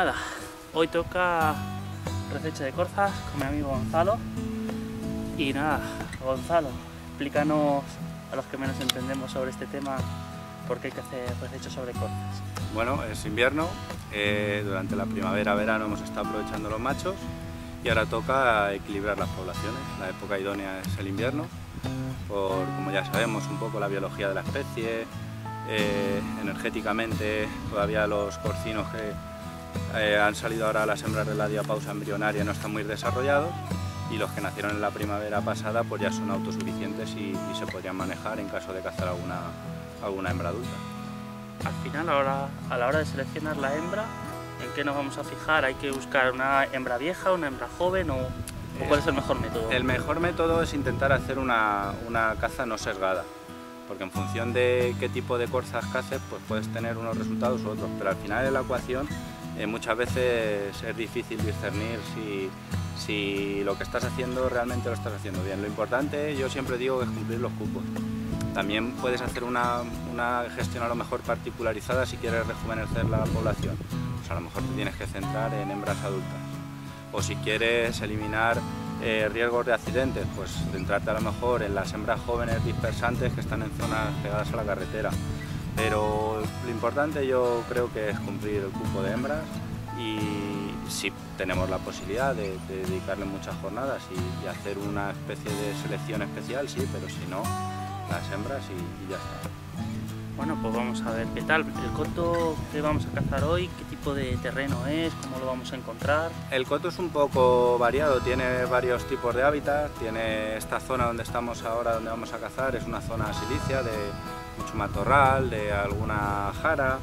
nada, hoy toca rececha de corzas con mi amigo Gonzalo. Y nada, Gonzalo, explícanos a los que menos entendemos sobre este tema por qué hay que hacer rececha sobre corzas. Bueno, es invierno, durante la primavera-verano hemos estado aprovechando los machos y ahora toca equilibrar las poblaciones. La época idónea es el invierno, por, como ya sabemos, un poco la biología de la especie, energéticamente todavía los porcinos que han salido ahora a las hembras de la diapausa embrionaria no están muy desarrollados, y los que nacieron en la primavera pasada pues ya son autosuficientes y se podrían manejar en caso de cazar alguna hembra adulta. Al final, a la hora de seleccionar la hembra, ¿en qué nos vamos a fijar? ¿Hay que buscar una hembra vieja, una hembra joven o cuál es el mejor método? El mejor método es intentar hacer una caza no sesgada, porque en función de qué tipo de corzas caces pues puedes tener unos resultados u otros, pero al final en la ecuación muchas veces es difícil discernir si lo que estás haciendo realmente lo estás haciendo bien. Lo importante, yo siempre digo, es cumplir los cupos. También puedes hacer una gestión a lo mejor particularizada si quieres rejuvenecer la población. Pues a lo mejor te tienes que centrar en hembras adultas. O si quieres eliminar riesgos de accidentes, pues centrarte a lo mejor en las hembras jóvenes dispersantes que están en zonas pegadas a la carretera. Pero lo importante yo creo que es cumplir el cupo de hembras, y si tenemos la posibilidad de dedicarle muchas jornadas y hacer una especie de selección especial, sí, pero si no, las hembras y ya está. Bueno, pues vamos a ver qué tal. El coto que vamos a cazar hoy, ¿qué tipo de terreno es? ¿Cómo lo vamos a encontrar? El coto es un poco variado, tiene varios tipos de hábitat. Tiene esta zona donde estamos ahora, donde vamos a cazar, es una zona silicia de mucho matorral, de alguna jara,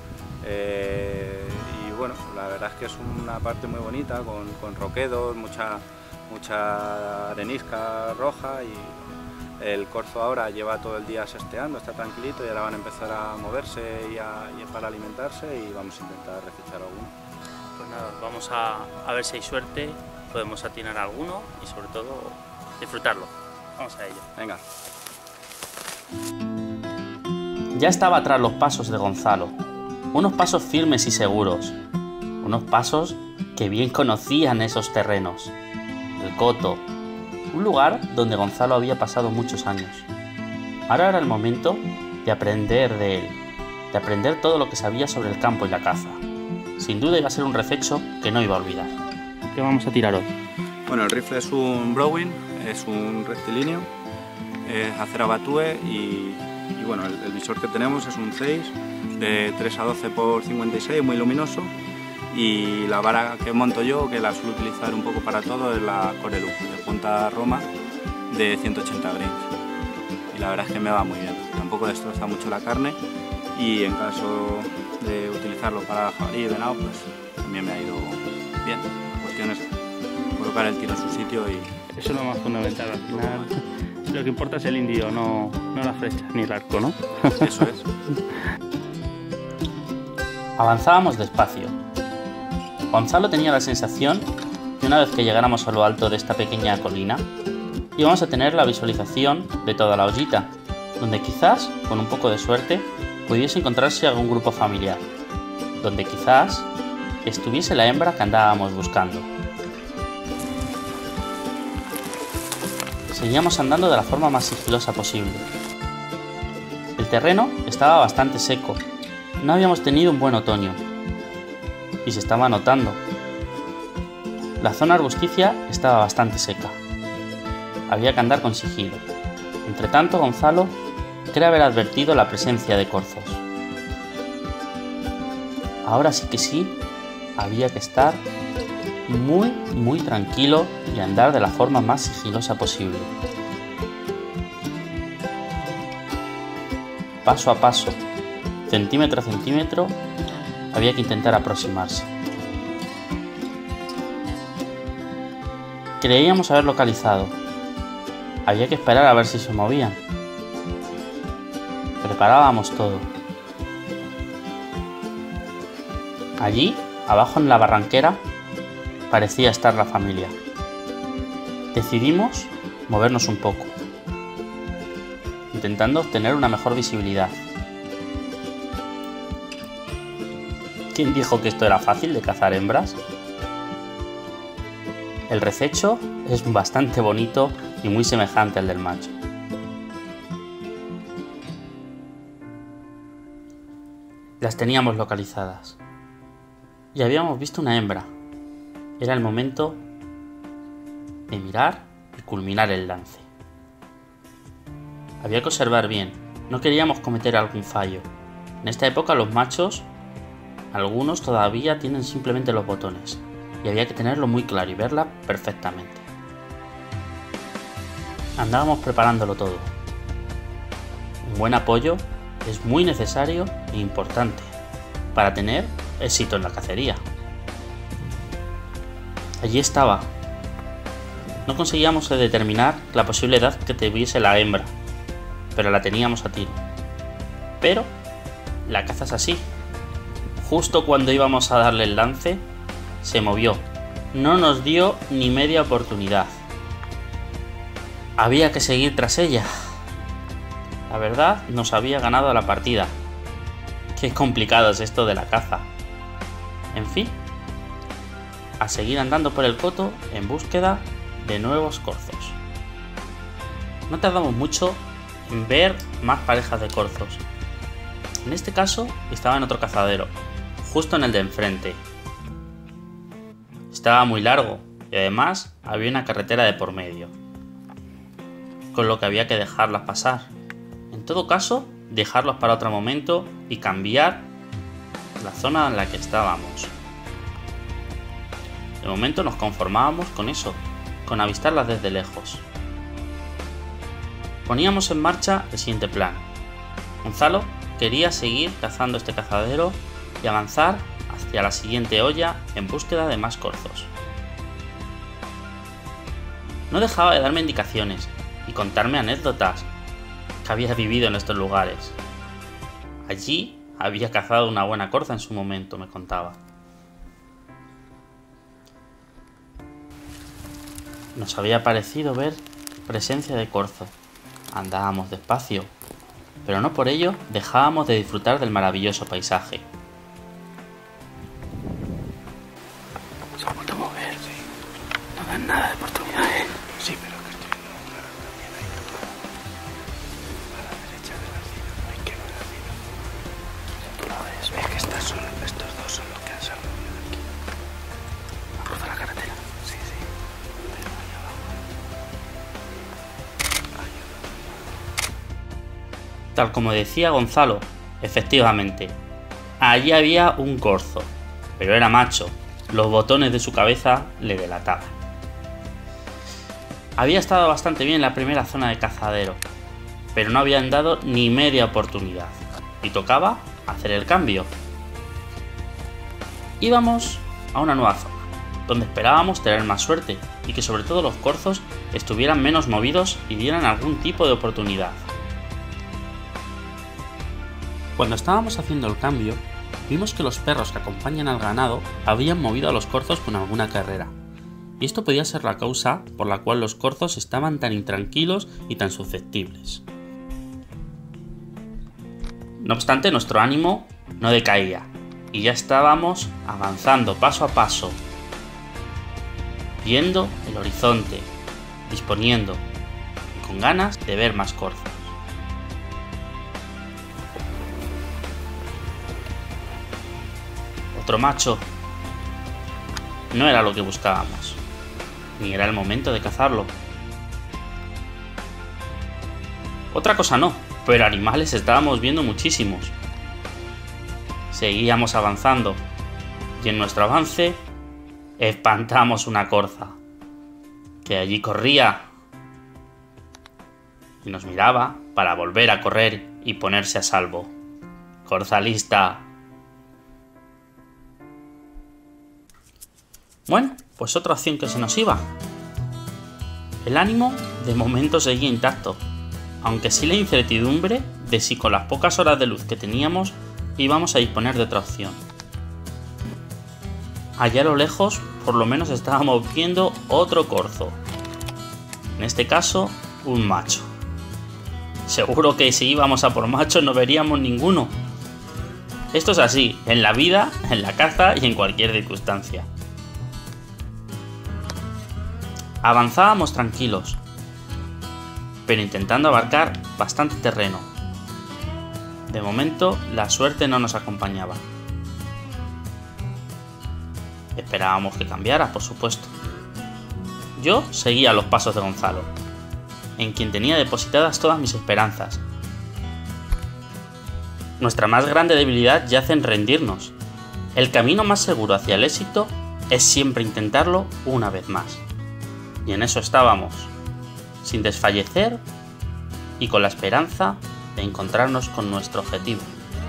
y bueno, la verdad es que es una parte muy bonita, con roquedos, mucha arenisca roja, y el corzo ahora lleva todo el día sesteando, está tranquilito, y ahora van a empezar a moverse y para alimentarse, y vamos a intentar recechar alguno. Pues nada, vamos a ver si hay suerte, podemos atinar alguno y sobre todo disfrutarlo. Vamos a ello. Venga. Ya estaba tras los pasos de Gonzalo, unos pasos firmes y seguros, unos pasos que bien conocían esos terrenos, el coto, un lugar donde Gonzalo había pasado muchos años. Ahora era el momento de aprender de él, de aprender todo lo que sabía sobre el campo y la caza. Sin duda iba a ser un rececho que no iba a olvidar. ¿Qué vamos a tirar hoy? Bueno, el rifle es un Browning, es un rectilíneo, es acera batue, y bueno, el visor que tenemos es un 6 de 3 a 12 x 56, muy luminoso, y la vara que monto yo, que la suelo utilizar un poco para todo, es la Corelux de punta Roma de 180 grains, y la verdad es que me va muy bien, tampoco destroza mucho la carne, y en caso de utilizarlo para jabalí y venado pues también me ha ido bien. La cuestión es colocar el tiro en su sitio y... Eso es lo más fundamental, al final lo que importa es el indio, no la flecha ni el arco, ¿no? Eso es. Avanzábamos despacio. Gonzalo tenía la sensación que una vez que llegáramos a lo alto de esta pequeña colina, íbamos a tener la visualización de toda la ollita, donde quizás, con un poco de suerte, pudiese encontrarse algún grupo familiar, donde quizás estuviese la hembra que andábamos buscando. Seguíamos andando de la forma más sigilosa posible. El terreno estaba bastante seco, no habíamos tenido un buen otoño, y se estaba notando. La zona arbusticia estaba bastante seca. Había que andar con sigilo. Entretanto, Gonzalo cree haber advertido la presencia de corzos. Ahora sí que sí, había que estar muy tranquilo y andar de la forma más sigilosa posible. Paso a paso, centímetro a centímetro, había que intentar aproximarse. Creíamos haber localizado. Había que esperar a ver si se movían. Preparábamos todo. Allí, abajo en la barranquera, parecía estar la familia. Decidimos movernos un poco, intentando obtener una mejor visibilidad. ¿Quién dijo que esto era fácil de cazar hembras? El rececho es bastante bonito y muy semejante al del macho. Las teníamos localizadas y habíamos visto una hembra. Era el momento de mirar y culminar el lance. Había que observar bien, no queríamos cometer algún fallo. En esta época los machos, algunos todavía tienen simplemente los botones y había que tenerlo muy claro y verla perfectamente. Andábamos preparándolo todo. Un buen apoyo es muy necesario e importante para tener éxito en la cacería. Allí estaba. No conseguíamos determinar la posible edad que tuviese la hembra, pero la teníamos a tiro. Pero la caza es así. Justo cuando íbamos a darle el lance, se movió. No nos dio ni media oportunidad. Había que seguir tras ella. La verdad, nos había ganado la partida. Qué complicado es esto de la caza. En fin, a seguir andando por el coto en búsqueda de nuevos corzos. No tardamos mucho en ver más parejas de corzos. En este caso estaba en otro cazadero, justo en el de enfrente. Estaba muy largo y además había una carretera de por medio, con lo que había que dejarlas pasar. En todo caso, dejarlos para otro momento y cambiar la zona en la que estábamos. De momento nos conformábamos con eso, con avistarlas desde lejos. Poníamos en marcha el siguiente plan. Gonzalo quería seguir cazando este cazadero y avanzar hacia la siguiente hoya en búsqueda de más corzos. No dejaba de darme indicaciones y contarme anécdotas que había vivido en estos lugares. Allí había cazado una buena corza en su momento, me contaba. Nos había parecido ver presencia de corzo. Andábamos despacio, pero no por ello dejábamos de disfrutar del maravilloso paisaje. Se ha vuelto a mover, sí. No dan nada de oportunidades. Sí, pero que estoy viendo claro también ahí a la derecha de la cima, no hay que ver la cima. Tú lo ves, ves que estos dos son los que han salido de aquí. ¿No cruza la carretera? Sí, sí, pero ahí abajo. Tal como decía Gonzalo, efectivamente, allí había un corzo, pero era macho. Los botones de su cabeza le delataban. Había estado bastante bien en la primera zona de cazadero, pero no habían dado ni media oportunidad, y tocaba hacer el cambio. Íbamos a una nueva zona, donde esperábamos tener más suerte, y que sobre todo los corzos estuvieran menos movidos y dieran algún tipo de oportunidad. Cuando estábamos haciendo el cambio, vimos que los perros que acompañan al ganado habían movido a los corzos con alguna carrera, y esto podía ser la causa por la cual los corzos estaban tan intranquilos y tan susceptibles. No obstante, nuestro ánimo no decaía, y ya estábamos avanzando paso a paso, viendo el horizonte, disponiendo, y con ganas de ver más corzos. Otro macho. No era lo que buscábamos, ni era el momento de cazarlo. Otra cosa no, pero animales estábamos viendo muchísimos. Seguíamos avanzando, y en nuestro avance espantamos una corza, que allí corría y nos miraba para volver a correr y ponerse a salvo. Corza lista. Bueno, pues otra opción que se nos iba. El ánimo de momento seguía intacto, aunque sí la incertidumbre de si con las pocas horas de luz que teníamos íbamos a disponer de otra opción. Allá a lo lejos, por lo menos estábamos viendo otro corzo. En este caso, un macho. Seguro que si íbamos a por machos no veríamos ninguno. Esto es así, en la vida, en la caza y en cualquier circunstancia. Avanzábamos tranquilos, pero intentando abarcar bastante terreno. De momento, la suerte no nos acompañaba. Esperábamos que cambiara, por supuesto. Yo seguía los pasos de Gonzalo, en quien tenía depositadas todas mis esperanzas. Nuestra más grande debilidad yace en rendirnos. El camino más seguro hacia el éxito es siempre intentarlo una vez más. Y en eso estábamos, sin desfallecer y con la esperanza de encontrarnos con nuestro objetivo.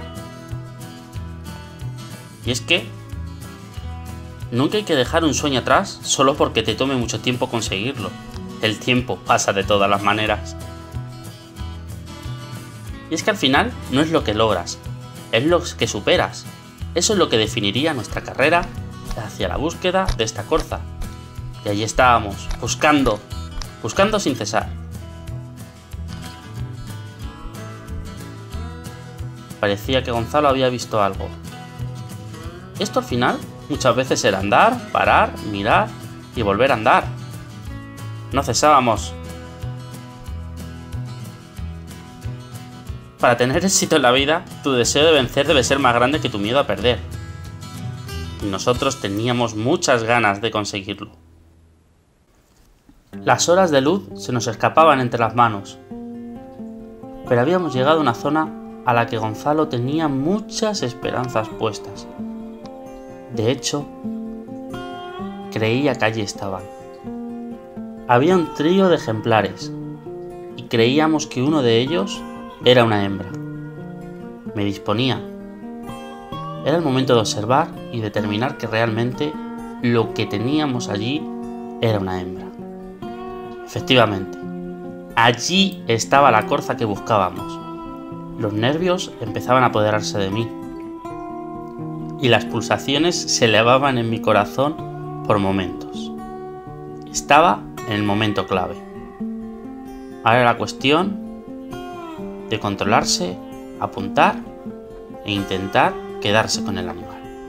Y es que nunca hay que dejar un sueño atrás solo porque te tome mucho tiempo conseguirlo. El tiempo pasa de todas las maneras. Y es que al final no es lo que logras, es lo que superas. Eso es lo que definiría nuestra carrera hacia la búsqueda de esta corza. Y allí estábamos, buscando sin cesar. Parecía que Gonzalo había visto algo. Esto al final muchas veces era andar, parar, mirar y volver a andar. No cesábamos. Para tener éxito en la vida, tu deseo de vencer debe ser más grande que tu miedo a perder. Y nosotros teníamos muchas ganas de conseguirlo. Las horas de luz se nos escapaban entre las manos, pero habíamos llegado a una zona a la que Gonzalo tenía muchas esperanzas puestas. De hecho, creía que allí estaban. Había un trío de ejemplares y creíamos que uno de ellos era una hembra. Me disponía. Era el momento de observar y determinar que realmente lo que teníamos allí era una hembra. Efectivamente, allí estaba la corza que buscábamos. Los nervios empezaban a apoderarse de mí y las pulsaciones se elevaban en mi corazón por momentos. Estaba en el momento clave. Ahora era cuestión de controlarse, apuntar e intentar quedarse con el animal.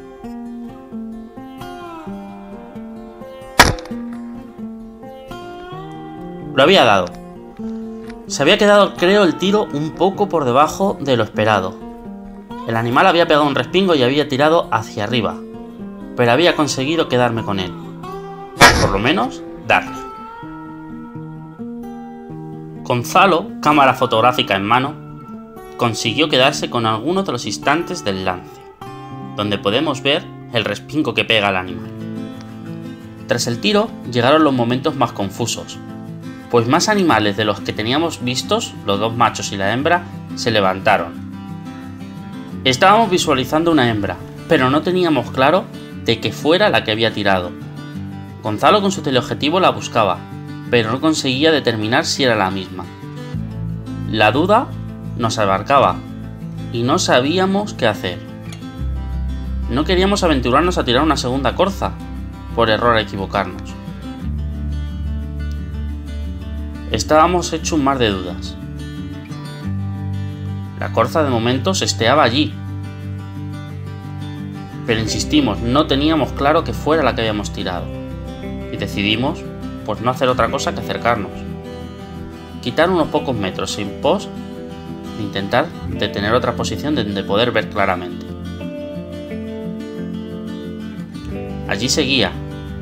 Lo había dado. Se había quedado, creo, el tiro un poco por debajo de lo esperado. El animal había pegado un respingo y había tirado hacia arriba, pero había conseguido quedarme con él. Por lo menos, darle. Gonzalo, cámara fotográfica en mano, consiguió quedarse con algunos de los instantes del lance, donde podemos ver el respingo que pega al animal. Tras el tiro llegaron los momentos más confusos, pues más animales de los que teníamos vistos, los dos machos y la hembra, se levantaron. Estábamos visualizando una hembra, pero no teníamos claro de que fuera la que había tirado. Gonzalo con su teleobjetivo la buscaba, pero no conseguía determinar si era la misma. La duda nos abarcaba y no sabíamos qué hacer. No queríamos aventurarnos a tirar una segunda corza, por error a equivocarnos. Estábamos hechos un mar de dudas. La corza de momento se esteaba allí, pero insistimos, no teníamos claro que fuera la que habíamos tirado, y decidimos pues no hacer otra cosa que acercarnos, quitar unos pocos metros en pos de intentar detener otra posición donde poder ver claramente. Allí seguía.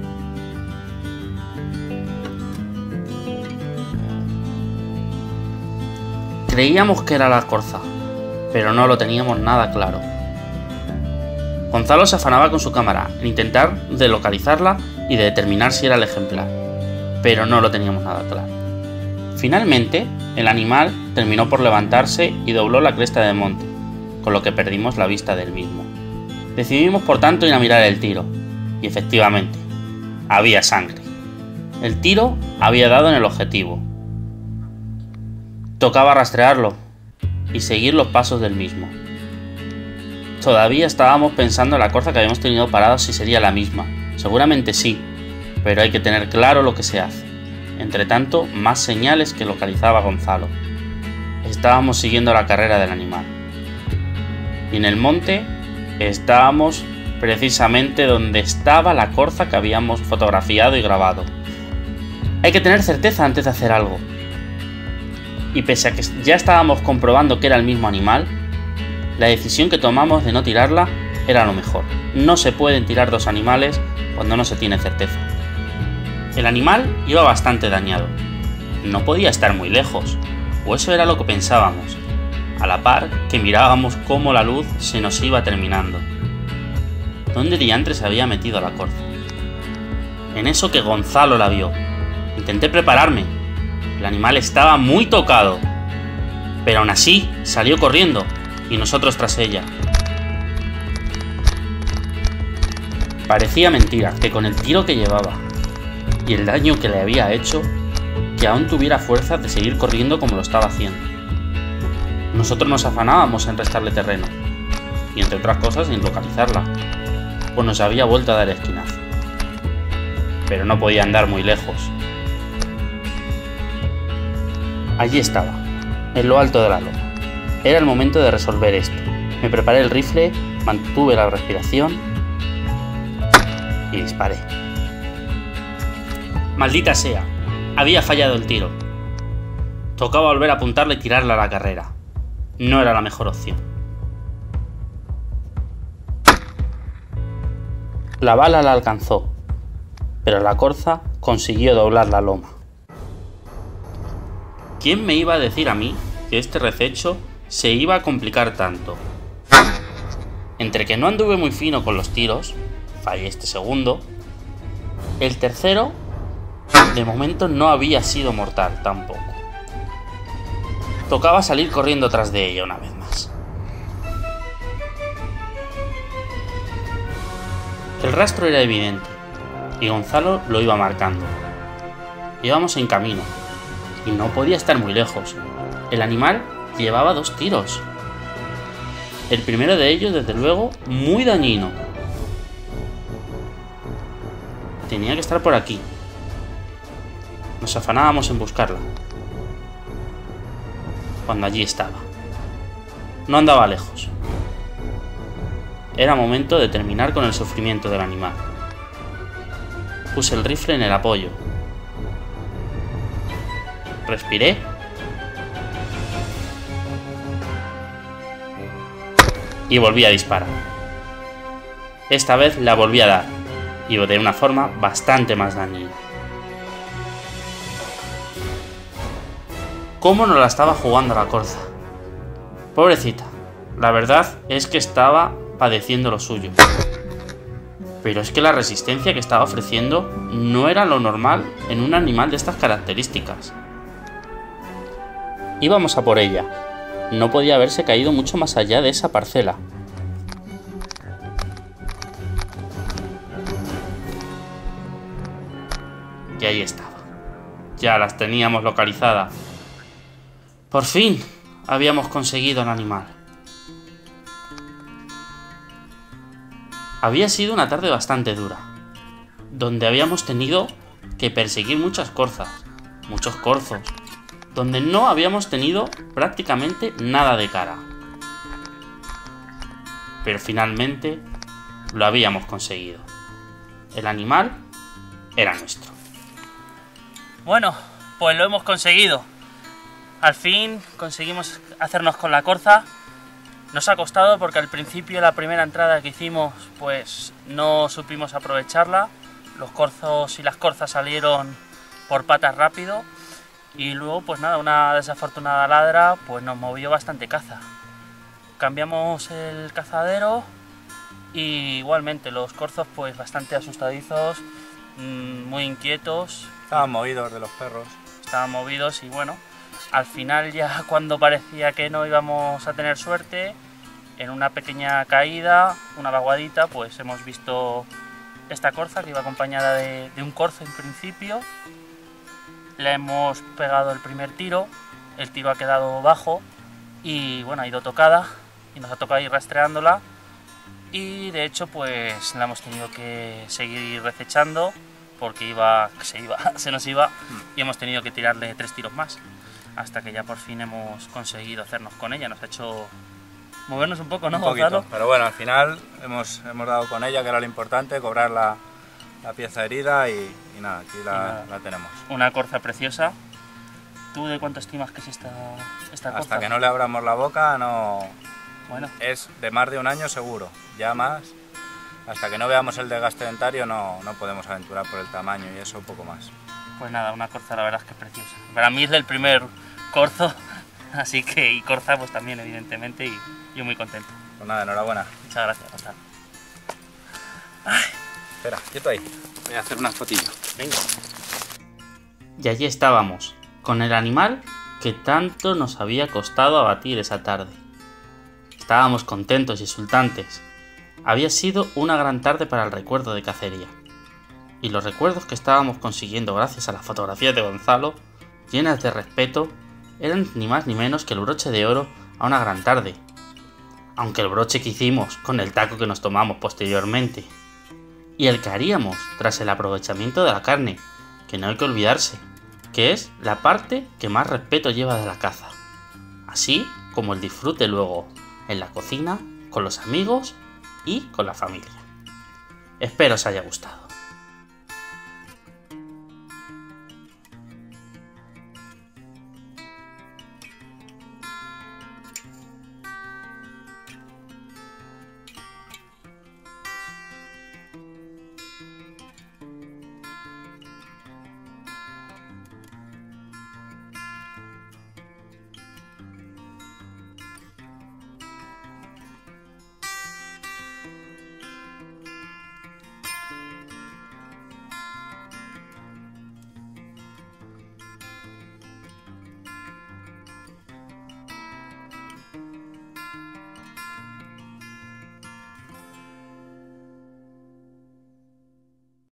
Creíamos que era la corza, pero no lo teníamos nada claro. Gonzalo se afanaba con su cámara en intentar de localizarla y de determinar si era el ejemplar, pero no lo teníamos nada claro. Finalmente, el animal terminó por levantarse y dobló la cresta del monte, con lo que perdimos la vista del mismo. Decidimos por tanto ir a mirar el tiro, y efectivamente, había sangre. El tiro había dado en el objetivo. Tocaba rastrearlo y seguir los pasos del mismo. Todavía estábamos pensando en la corza que habíamos tenido parada si sería la misma. Seguramente sí, pero hay que tener claro lo que se hace. Entre tanto, más señales que localizaba Gonzalo. Estábamos siguiendo la carrera del animal. Y en el monte Estábamos precisamente donde estaba la corza que habíamos fotografiado y grabado. Hay que tener certeza antes de hacer algo. Y pese a que ya estábamos comprobando que era el mismo animal, la decisión que tomamos de no tirarla era lo mejor. No se pueden tirar dos animales cuando no se tiene certeza. El animal iba bastante dañado. No podía estar muy lejos, o eso era lo que pensábamos, a la par que mirábamos cómo la luz se nos iba terminando. ¿Dónde diantres se había metido la corza? En eso que Gonzalo la vio. Intenté prepararme. El animal estaba muy tocado, pero aún así salió corriendo y nosotros tras ella. Parecía mentira que con el tiro que llevaba y el daño que le había hecho, que aún tuviera fuerzas de seguir corriendo como lo estaba haciendo. Nosotros nos afanábamos en restarle terreno y, entre otras cosas, en localizarla, pues nos había vuelto a dar esquinazo. Pero no podía andar muy lejos. Allí estaba, en lo alto de la loma. Era el momento de resolver esto. Me preparé el rifle, mantuve la respiración y disparé. Maldita sea, había fallado el tiro. Tocaba volver a apuntarle y tirarla a la carrera. No era la mejor opción. La bala la alcanzó, pero la corza consiguió doblar la loma. ¿Quién me iba a decir a mí que este rececho se iba a complicar tanto? Entre que no anduve muy fino con los tiros, fallé este segundo, el tercero de momento no había sido mortal tampoco. Tocaba salir corriendo tras de ella una vez más. El rastro era evidente y Gonzalo lo iba marcando. Íbamos en camino y no podía estar muy lejos. El animal llevaba 2 tiros. El primero de ellos, desde luego, muy dañino. Tenía que estar por aquí. Nos afanábamos en buscarla, cuando allí estaba. No andaba lejos. Era momento de terminar con el sufrimiento del animal. Puse el rifle en el apoyo. Respiré. Y volví a disparar. Esta vez la volví a dar, y de una forma bastante más dañina. ¿Cómo nos la estaba jugando la corza? Pobrecita, la verdad es que estaba padeciendo lo suyo. Pero es que la resistencia que estaba ofreciendo no era lo normal en un animal de estas características. Íbamos a por ella. No podía haberse caído mucho más allá de esa parcela. Y ahí estaba. Ya las teníamos localizadas. Por fin habíamos conseguido al animal. Había sido una tarde bastante dura, donde habíamos tenido que perseguir muchas corzas, muchos corzos, donde no habíamos tenido prácticamente nada de cara. Pero finalmente lo habíamos conseguido. El animal era nuestro. Bueno, pues lo hemos conseguido. Al fin conseguimos hacernos con la corza. Nos ha costado porque al principio, la primera entrada que hicimos, pues no supimos aprovecharla. Los corzos y las corzas salieron por patas rápido. Y luego, pues nada, una desafortunada ladra pues nos movió bastante caza. Cambiamos el cazadero y igualmente los corzos pues bastante asustadizos, muy inquietos. Estaban movidos de los perros. Estaban movidos y bueno, al final ya cuando parecía que no íbamos a tener suerte, en una pequeña caída, una vaguadita, pues hemos visto esta corza que iba acompañada de un corzo en principio. Le hemos pegado el primer tiro, el tiro ha quedado bajo y bueno, ha ido tocada y nos ha tocado ir rastreándola y de hecho pues la hemos tenido que seguir recechando porque se nos iba y hemos tenido que tirarle 3 tiros más hasta que ya por fin hemos conseguido hacernos con ella. Nos ha hecho movernos un poco, ¿no, Un poquito, Gonzalo? pero bueno, al final hemos dado con ella, que era lo importante, cobrar la pieza herida y nada, aquí la tenemos. Una corza preciosa. ¿Tú de cuánto estimas que es esta corza? Hasta que no le abramos la boca, no. Bueno, Es de más de un año seguro, ya más. Hasta que no veamos el desgaste dentario no podemos aventurar por el tamaño y eso un poco más. pues nada, una corza la verdad es que es preciosa. Para mí es el primer corzo, así que, y corza pues también evidentemente, y yo muy contento. Pues nada, enhorabuena. Muchas gracias, Gonzalo. Espera, quieto ahí. Voy a hacer unas fotillos. Venga. Y allí estábamos, con el animal que tanto nos había costado abatir esa tarde. Estábamos contentos y exultantes. Había sido una gran tarde para el recuerdo de cacería. Y los recuerdos que estábamos consiguiendo gracias a las fotografías de Gonzalo, llenas de respeto, eran ni más ni menos que el broche de oro a una gran tarde. Aunque el broche que hicimos con el taco que nos tomamos posteriormente. Y el que haríamos tras el aprovechamiento de la carne, que no hay que olvidarse, que es la parte que más respeto lleva de la caza. Así como el disfrute luego en la cocina, con los amigos y con la familia. Espero os haya gustado.